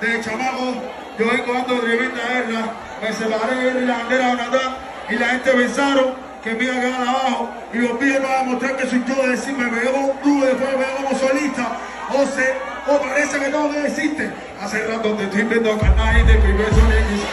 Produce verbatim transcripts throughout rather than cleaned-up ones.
de chamaco, yo vengo dando tremenda guerra, me separé de la bandera de Natán y la gente pensaron que me iba a quedar abajo y los pibes me van a mostrar que soy yo, de decir, me pegué como un dúo y después me pegué como solista, o se, o parece que tengo que decirte, hace rato te estoy viendo canales de primer sonido.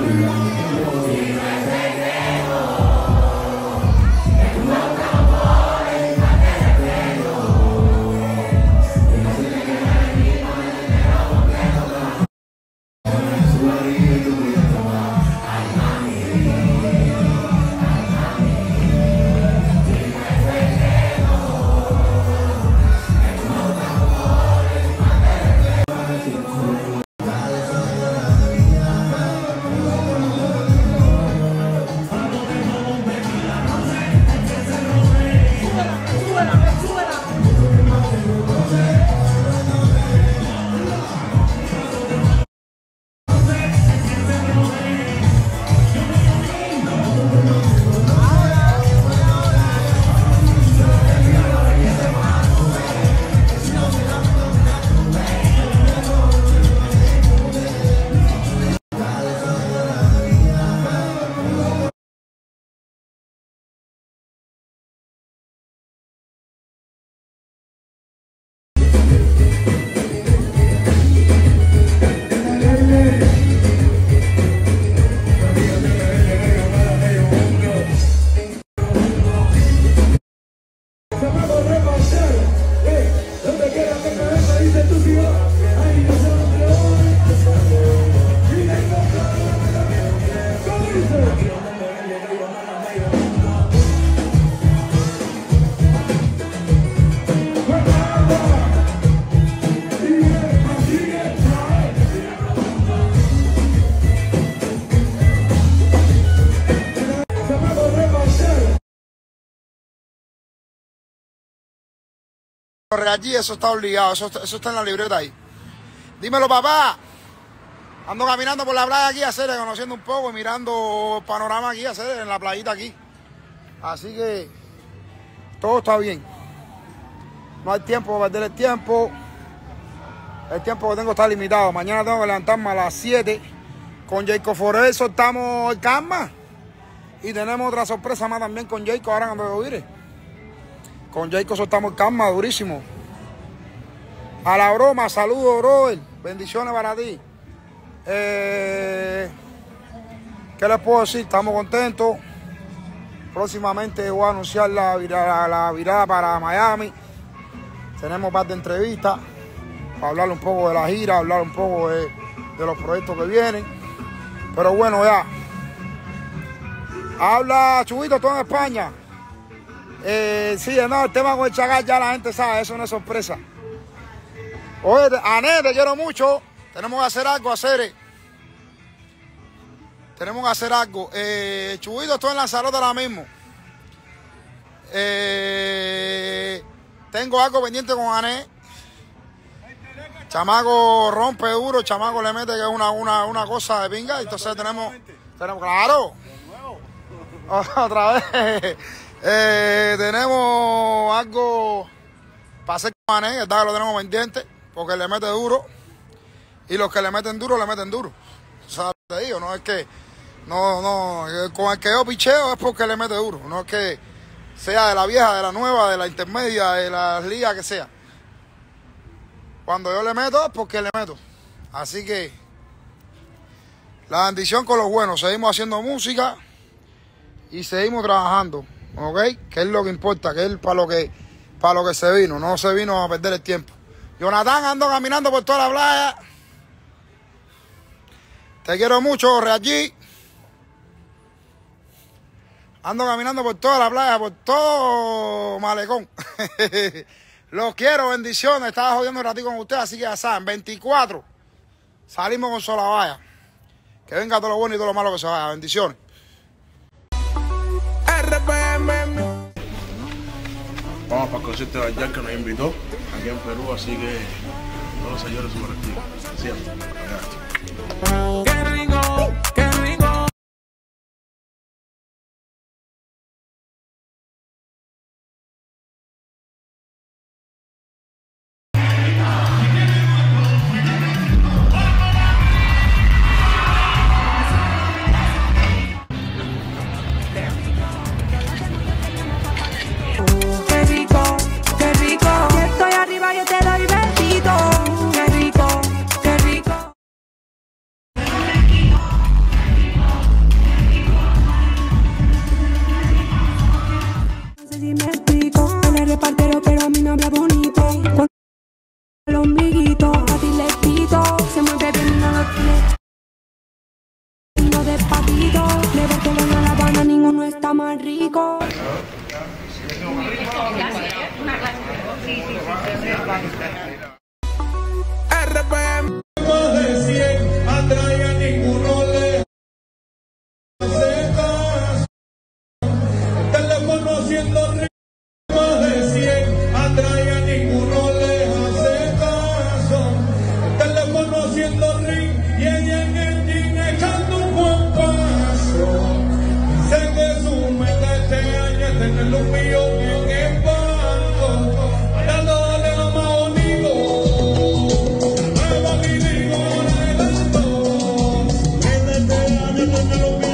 Allí eso está obligado, eso, eso está en la libreta ahí. Dímelo, papá. Ando caminando por la playa aquí a hacer, conociendo un poco y mirando panorama aquí a hacer en la playita aquí. Así que todo está bien. No hay tiempo para perder el tiempo. El tiempo que tengo está limitado. Mañana tengo que levantarme a las siete. Con Jacob Forel soltamos el Karma. Y tenemos otra sorpresa más también con Jacob ahora cuando yo vire. Con Jacob soltamos el Karma durísimo. A la broma, saludos, brother. Bendiciones para ti. Eh, ¿Qué les puedo decir? Estamos contentos. Próximamente voy a anunciar la virada, la virada para Miami. Tenemos un par de entrevistas para hablar un poco de la gira, hablar un poco de, de los proyectos que vienen. Pero bueno, ya. Habla Chubito, todo en España. Eh, sí, no, el tema con el Chacal ya la gente sabe, eso no es sorpresa. Oye, Ané, te quiero mucho. Tenemos que hacer algo, hacer. Tenemos que hacer algo. Eh, Chubito, estoy en Lanzarote ahora mismo. Eh, tengo algo pendiente con Ané. Chamaco rompe duro, chamaco le mete que es una, una, una cosa de pinga. Entonces tenemos, tenemos claro. Otra vez. Eh, tenemos algo para hacer con Ané, ¿verdad? Lo tenemos pendiente, porque le mete duro. Y los que le meten duro, le meten duro. O sea, te digo, no es que, no, no, con el que yo picheo es porque le mete duro. No es que sea de la vieja, de la nueva, de la intermedia, de la liga que sea. Cuando yo le meto es porque le meto. Así que la bendición con los buenos. Seguimos haciendo música y seguimos trabajando. ¿Ok? Que es lo que importa, que es para lo que, para lo que se vino. No se vino a perder el tiempo. Jonathan, ando caminando por toda la playa. Te quiero mucho, Reallí. Ando caminando por toda la playa, por todo Malecón. Los quiero, bendiciones. Estaba jodiendo un ratito con ustedes, así que ya saben, veinticuatro. Salimos con Solavaya. Que venga todo lo bueno y todo lo malo que se vaya. Bendiciones. R P M. Vamos para el concierto de Yankee que nos invitó aquí en Perú, así que todos los señores súper activos. Siempre. ¡Qué rico! ¡Qué rico! porque en La Habana ninguno está más rico. R P M más de cien, atrae a ninguno le hace caso. El teléfono haciendo ring más de cien, atrae a ninguno le hace caso. El teléfono haciendo ring y ella en el jean echando un buen paso. Dice que su meta este año es tener un millón en el banco. Para lo de los más bonitos. Nueva mi digo, adelanto. Este año tener un millón.